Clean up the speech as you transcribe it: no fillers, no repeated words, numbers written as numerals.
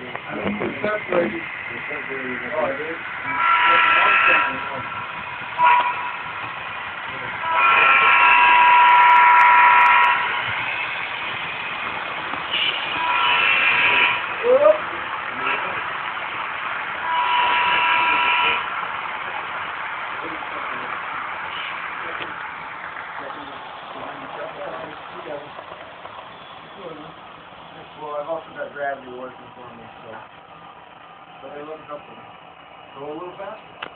separated. Oh, it is? Well, I've also got gravity working for me, so. But they look up to me. Go a little faster.